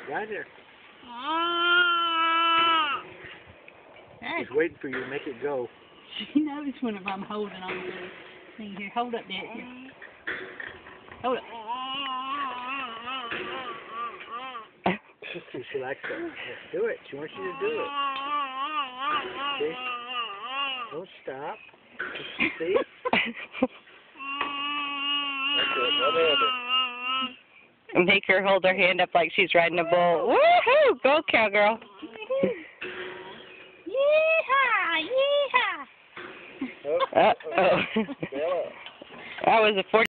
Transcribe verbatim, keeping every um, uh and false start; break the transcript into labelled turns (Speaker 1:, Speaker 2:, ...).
Speaker 1: Right there.
Speaker 2: Hey.
Speaker 1: She's waiting for you to make it go.
Speaker 2: She knows whenever I'm holding on to her. See here, hold up, Dad. Here. Hold up.
Speaker 1: See, she likes it. Let's do it. She wants you to do it. See? Don't stop. See?
Speaker 3: Make her hold her hand up like she's riding a bull. Woohoo! Go, cowgirl.
Speaker 2: Yeehaw! Yeehaw!
Speaker 3: Uh-oh. That was a forty.